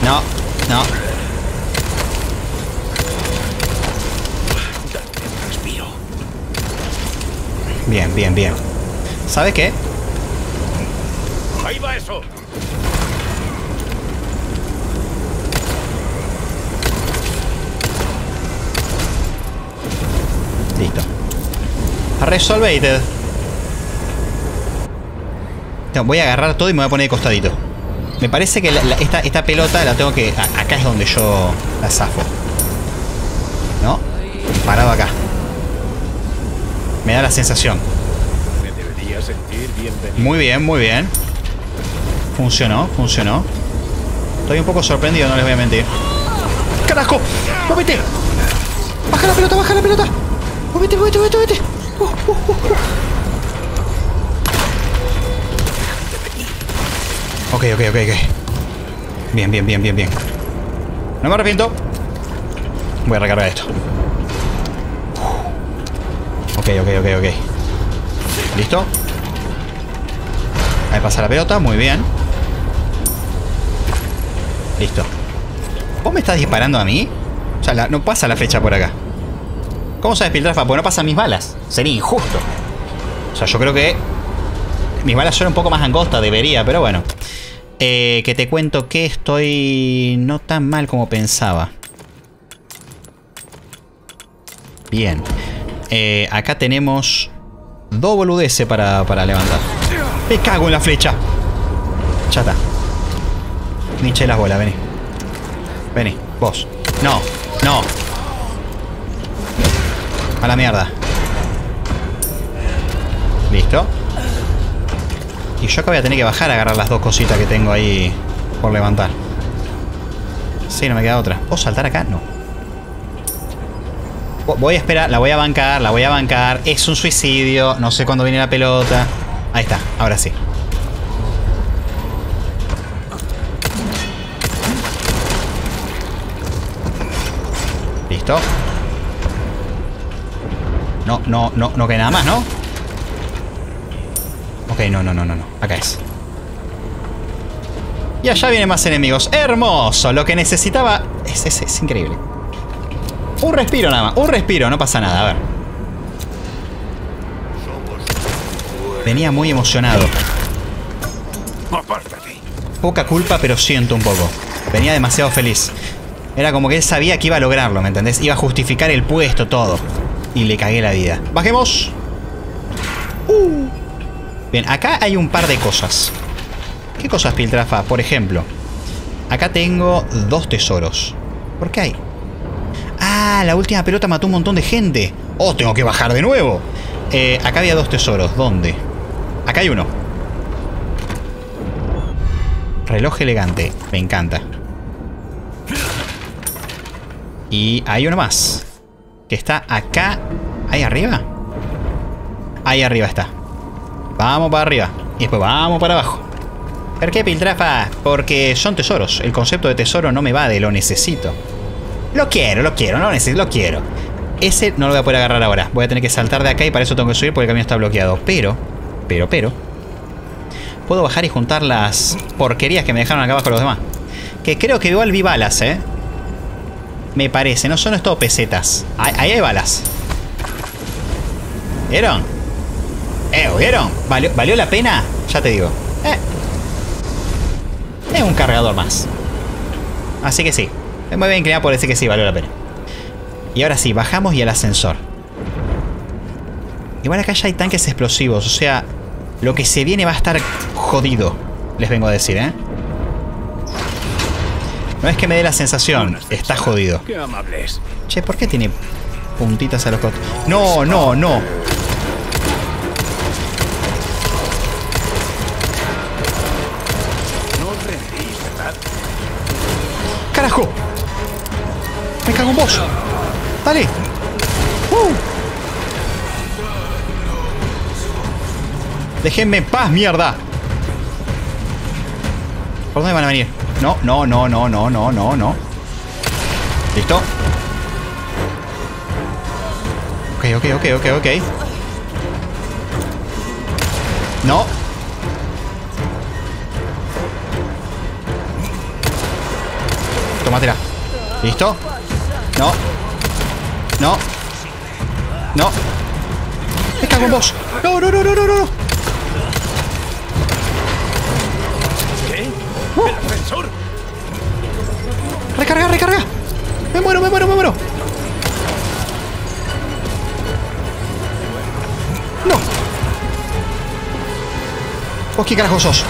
No, no. Bien, bien, bien. ¿Sabes qué? Ahí va eso. Listo. Resolved. No, voy a agarrar todo y me voy a poner de costadito. Me parece que esta pelota la tengo que... Acá es donde yo la zafo. ¿No? Parado acá. Me da la sensación. Me debería sentir bienvenido. Muy bien, muy bien. Funcionó, funcionó. Estoy un poco sorprendido, no les voy a mentir. ¡Carajo! ¡Móvete! ¡Baja la pelota, baja la pelota! ¡Móvete, móvete, móvete, móvete! Ok, ok, ok, ok. Bien, bien, bien, bien, bien. No me arrepiento. Voy a recargar esto. Ok, ok, ok, ok. ¿Listo? Ahí pasa la pelota, muy bien. Listo. ¿Vos me estás disparando a mí? O sea, no pasa la flecha por acá. ¿Cómo sabes, Piltrafa? Porque no pasan mis balas. Sería injusto. O sea, yo creo que mis balas son un poco más angostas, debería, pero bueno. Que te cuento que estoy no tan mal como pensaba. Bien. Acá tenemos dos boludeces para levantar. Me cago en la flecha. Ya está. Ni eché las bolas, vení. Vení, vos. No, no. A la mierda. Listo. Y yo acá voy a tener que bajar a agarrar las dos cositas que tengo ahí por levantar. Sí, no me queda otra. ¿Puedo saltar acá? No. Voy a esperar, la voy a bancar, la voy a bancar. Es un suicidio, no sé cuándo viene la pelota. Ahí está, ahora sí. Listo. No, no, no, no queda nada más, ¿no? Ok, no, no, no, no, no. Acá es. Y allá vienen más enemigos. ¡Hermoso! Lo que necesitaba... Es increíble. Un respiro nada más. Un respiro, no pasa nada. A ver. Venía muy emocionado. Poca culpa, pero siento un poco. Venía demasiado feliz. Era como que él sabía que iba a lograrlo, ¿me entendés? Iba a justificar el puesto, todo. Y le cagué la vida. ¡Bajemos! Bien, acá hay un par de cosas. ¿Qué cosas, Piltrafa? Por ejemplo, acá tengo dos tesoros. ¿Por qué hay? ¡Ah! La última pelota mató un montón de gente. ¡Oh! Tengo que bajar de nuevo. Acá había dos tesoros. ¿Dónde? Acá hay uno. Reloj elegante. Me encanta. Y hay uno más. Que está acá. ¿Ahí arriba? Ahí arriba está. Vamos para arriba. Y después vamos para abajo. ¿Por qué, Piltrafa? Porque son tesoros. El concepto de tesoro no me va de lo necesito. Lo quiero, no lo necesito, lo quiero. Ese no lo voy a poder agarrar ahora. Voy a tener que saltar de acá y para eso tengo que subir porque el camino está bloqueado. Pero... puedo bajar y juntar las porquerías que me dejaron acá abajo los demás. Que creo que igual vi balas, ¿eh? Me parece. No son estos pesetas. Ahí hay balas. ¿Vieron? ¿Vieron? ¿Valió la pena? Ya te digo. Es un cargador más. Así que sí. Me voy a inclinar por decir que sí, valió la pena. Y ahora sí, bajamos y al ascensor. Igual acá ya hay tanques explosivos. O sea, lo que se viene va a estar jodido. Les vengo a decir, ¿eh? No es que me dé la sensación. Está jodido. Qué amables. Che, ¿por qué tiene puntitas a los cotos? No, no, no. ¡Carajo! ¡Me cago en vos! ¡Dale! ¡Déjenme en paz, mierda! ¿Por dónde van a venir? No, no, no, no, no, no, no, no. ¿Listo? Ok, ok, ok, ok, ok. No. Tómatela. ¿Listo? No. No. No. Me cago en vos. No, no, no, no, no, no. ¿Qué? ¿El ascensor? Recarga, recarga. Me muero, me muero, me muero. No. ¿Vos qué carajo sos?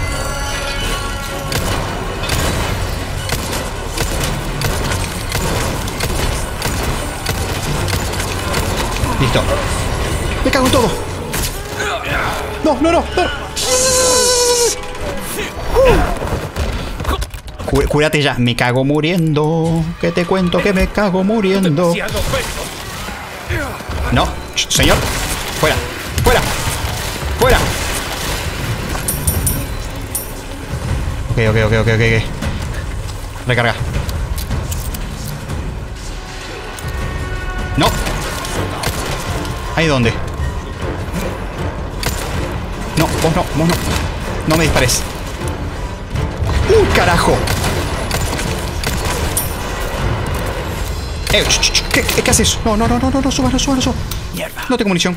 Listo. Me cago en todo. No, no, no, no. Cúrate ya. Me cago muriendo. Que te cuento que me cago muriendo. Demasiado peso. No, señor. Fuera. Fuera. Fuera. Ok. Recarga. No. ¿Ahí dónde? No, vos no, vos no. No me dispares. ¡Carajo! ¿Qué haces? No, subas. Mierda. No tengo munición.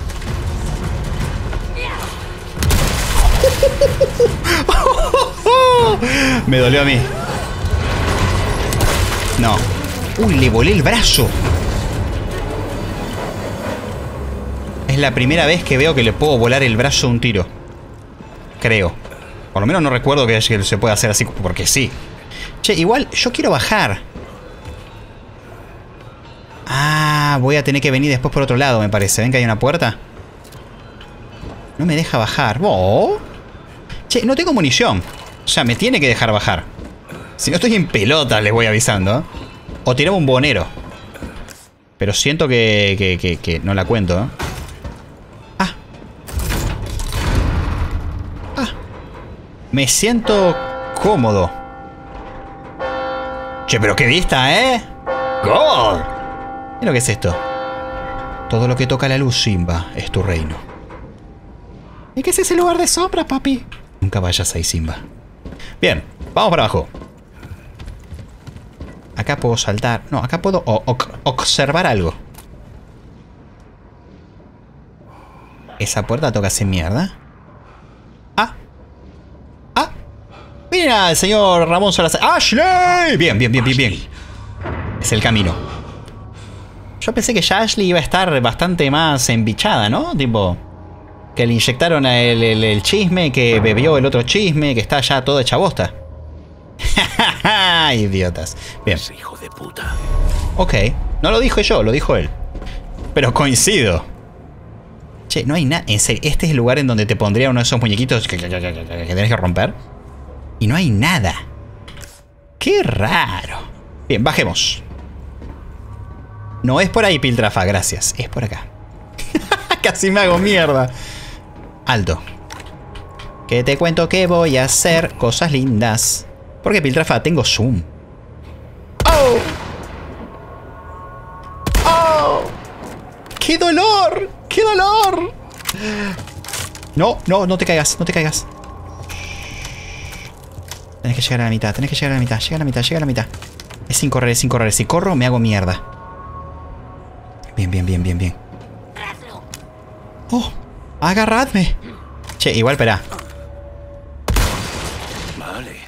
Me dolió a mí. No. Uy, le volé el brazo. Es la primera vez que veo que le puedo volar el brazo a un tiro. Creo. Por lo menos no recuerdo que se puede hacer así, porque sí. Che, igual yo quiero bajar. Ah, voy a tener que venir después por otro lado, me parece. ¿Ven que hay una puerta? No me deja bajar. ¿Oh? Che, no tengo munición. O sea, me tiene que dejar bajar. Si no estoy en pelota, les voy avisando. O tiramos un bonero. Pero siento que no la cuento, ¿eh? Me siento cómodo. Che, pero qué vista, ¿eh? ¡God! ¿Qué es lo que es esto? Todo lo que toca la luz, Simba, es tu reino. ¿Y qué es ese lugar de sombras, papi? Nunca vayas ahí, Simba. Bien, vamos para abajo. Acá puedo saltar. No, acá puedo observar algo. ¿Esa puerta toca sin mierda? Mira, el señor Ramón Salazar. ¡Ashley! Bien. Es el camino. Yo pensé que ya Ashley iba a estar bastante más embichada, ¿no? Tipo, que le inyectaron el chisme, que bebió el otro chisme, que está ya toda hecha bosta. Idiotas. Bien. Ese hijo de puta. Ok. No lo dije yo, lo dijo él. Pero coincido. Che, no hay nada. En serio, este es el lugar en donde te pondría uno de esos muñequitos que tenés que romper. Y no hay nada. ¡Qué raro! Bien, bajemos. No es por ahí, Piltrafa, gracias. Es por acá. Casi me hago mierda. Alto. Que te cuento que voy a hacer cosas lindas. Porque, Piltrafa, tengo zoom. ¡Oh! ¡Oh! ¡Qué dolor! ¡Qué dolor! No te caigas, no te caigas. Tenés que llegar a la mitad, llega a la mitad. Es sin correr. Si corro, me hago mierda. Bien. ¡Oh! ¡Agarradme! Che, igual, espera. Vale.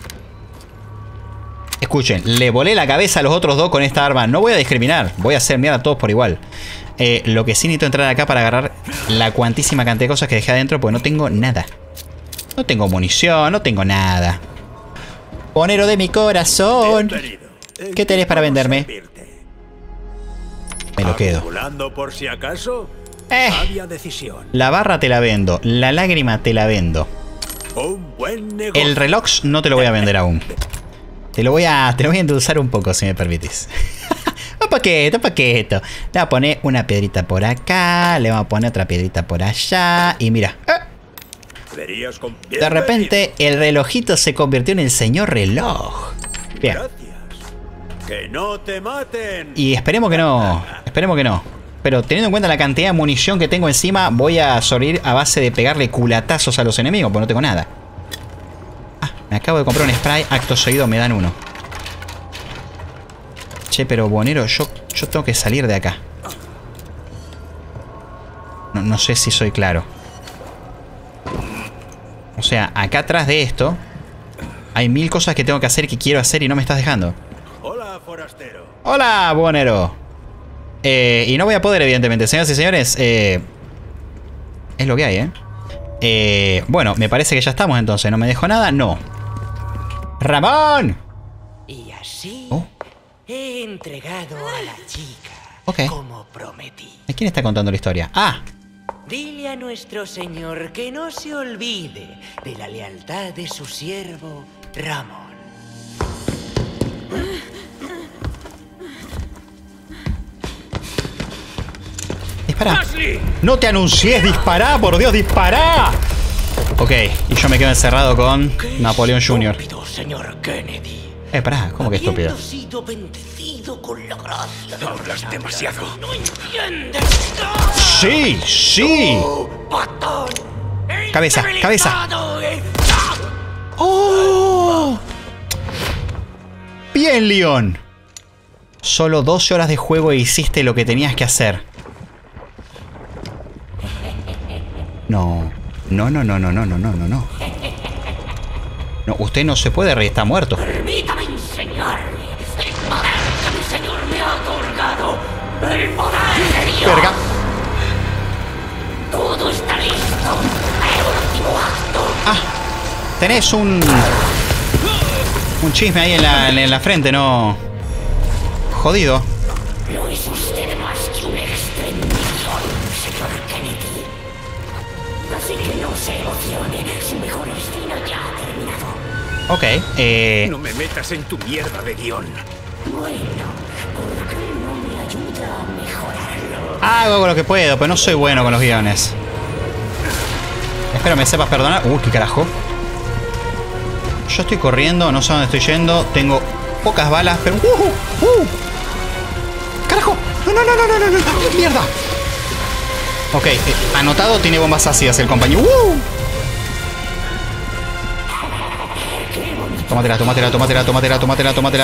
Escuchen, le volé la cabeza a los otros dos con esta arma. No voy a discriminar, voy a hacer mierda a todos por igual. Lo que sí necesito entrar acá para agarrar la cuantísima cantidad de cosas que dejé adentro, porque no tengo nada. No tengo munición, no tengo nada. Bonero de mi corazón. ¿Qué tenés para venderme? Me lo quedo. Por si acaso, sabia decisión. La barra te la vendo. La lágrima te la vendo. Un buen negocio. El reloj no te lo voy a vender aún. Te lo voy a endulzar un poco, si me permitís. Un poquito. Le voy a poner una piedrita por acá. Le vamos a poner otra piedrita por allá. Y mira. De repente el relojito se convirtió en el señor reloj. Bien. Que no te maten. Y esperemos que no. Pero teniendo en cuenta la cantidad de munición que tengo encima, voy a sobrevivir a base de pegarle culatazos a los enemigos, porque no tengo nada. Ah, me acabo de comprar un spray, acto seguido me dan uno. Che, pero Bonero, yo tengo que salir de acá. No sé si soy claro. O sea, acá atrás de esto hay 1000 cosas que tengo que hacer y que quiero hacer y no me estás dejando. Hola, forastero. Hola, Bonero. Y no voy a poder, evidentemente. Señoras y señores, es lo que hay, bueno, me parece que ya estamos entonces. ¿No me dejo nada? No. ¡Ramón! Y así Oh. he entregado a la chica, Ok. como prometí. ¿De quién está contando la historia? ¡Ah! Dile a nuestro señor que no se olvide de la lealtad de su siervo, Ramón. ¡Dispara! ¡No te anuncies! ¡Dispará! ¡Por Dios, dispará! Ok, y yo me quedo encerrado con Napoleón Jr. Estúpido, señor Kennedy. Pará, ¿cómo que estúpido? Habiendo sido bendecido con la gracia de Hablas demasiado. ¿No entiendes? ¡Sí! ¡Sí! ¡Patón! Cabeza, cabeza. ¡Debilitado! ¡Oh! Bien, Leon. Solo 12 horas de juego e hiciste lo que tenías que hacer. No. No. No, usted no se puede reír, está muerto. Permítame enseñarle el poder que mi señor me ha otorgado. El poder de Dios. Verga. Todo está listo. El último acto. Ah, tenés un chisme ahí en la frente, ¿no? Jodido. No es usted más que un exterminador, señor Kennedy. Así que no se emocione. Su mejor destino ya ha terminado. Ok, No me metas en tu mierda de guión. Bueno, ¿por qué no me ayuda a mejorarlo? hago lo que puedo, pero no soy bueno con los guiones. Espero me sepas perdonar. Qué carajo. Yo estoy corriendo, no sé dónde estoy yendo. Tengo pocas balas, pero... ¡Carajo! ¡No! ¡Mierda! Ok, anotado, tiene bombas ácidas el compañero. Tómatela.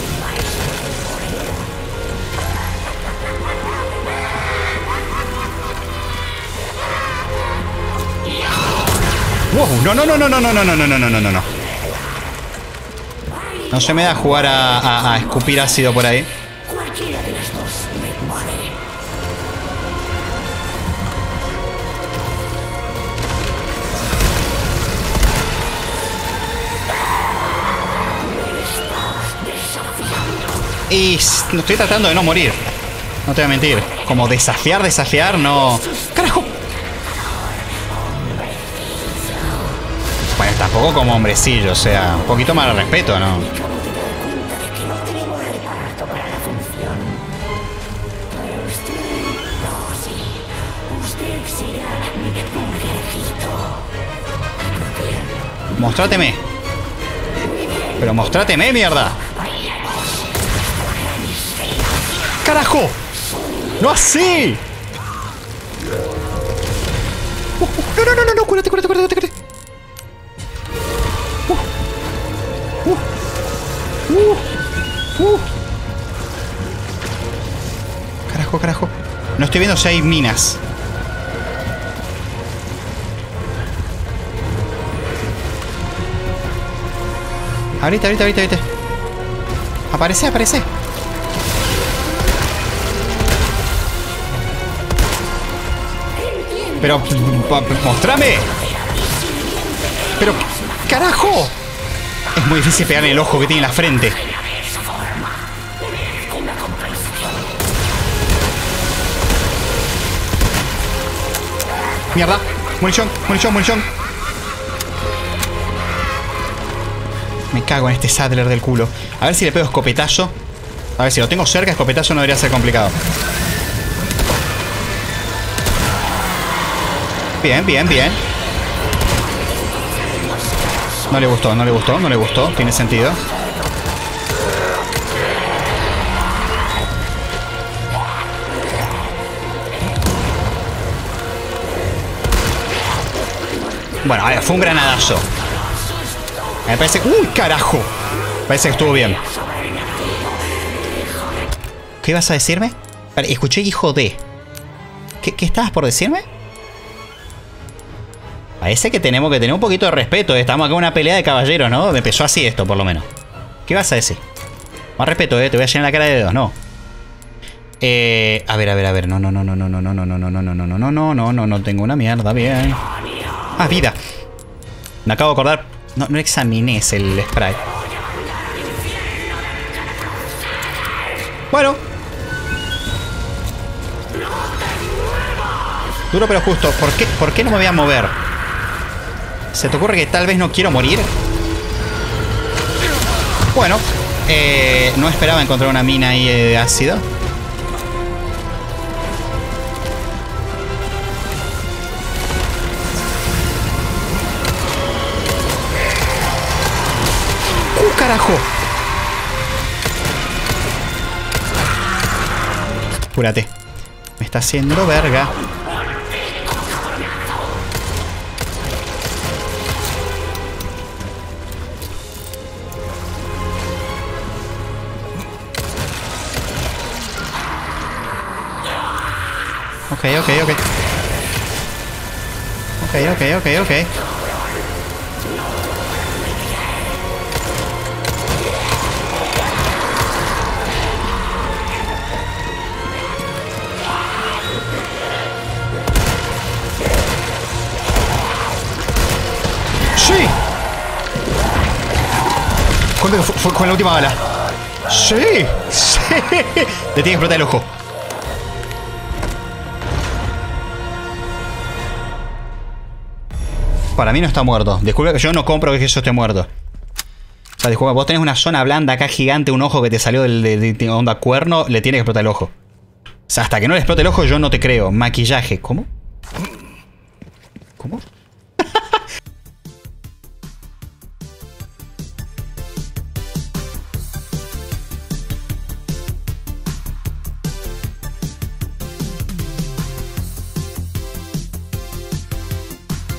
Wow, no. No se me da jugar a escupir ácido por ahí. Cualquiera de las dos me muere. Y no estoy tratando de no morir. No te voy a mentir. Como desafiar, no... ¡Carajo! Bueno, tampoco como hombrecillo, o sea, un poquito más de respeto, ¿no? Mostráteme. Pero mostráteme, mierda. ¡Carajo! ¡No así! No, cúrate. Carajo. No estoy viendo si hay minas. Ahorita. Aparece. Pero, mostrame. Pero, carajo. Es muy difícil pegar en el ojo que tiene en la frente. Mierda. Munición. Me cago en este Saddler del culo. A ver si le pego escopetazo. A ver si lo tengo cerca, escopetazo no debería ser complicado. Bien. No le gustó. Tiene sentido. Bueno, a ver, fue un granadazo. Me parece... ¡Uy, carajo! Parece que estuvo bien. ¿Qué ibas a decirme? Vale, escuché hijo de... ¿Qué estabas por decirme? Parece que tenemos que tener un poquito de respeto. Estamos acá en una pelea de caballeros, ¿no? Me empezó así esto, por lo menos. ¿Qué vas a decir? Más respeto, te voy a llenar la cara de dedos, no. A ver. No tengo una mierda, bien. Ah, vida. Me acabo de acordar. No examiné el spray. Bueno. Duro pero justo. ¿Por qué no me voy a mover? ¿Se te ocurre que tal vez no quiero morir? Bueno. No esperaba encontrar una mina ahí de ácido. ¡Carajo! Apúrate. Me está haciendo verga. Ok. ¡Sí! ¿Cuándo fue con la última bala? ¡Sí! ¡Sí! Le tiene que explotar el ojo. Para mí no está muerto. Disculpe que yo no compro que eso esté muerto. O sea, disculpa, vos tenés una zona blanda acá gigante, un ojo que te salió de onda cuerno, le tiene que explotar el ojo. O sea, hasta que no le explote el ojo yo no te creo. Maquillaje. ¿Cómo? ¿Cómo?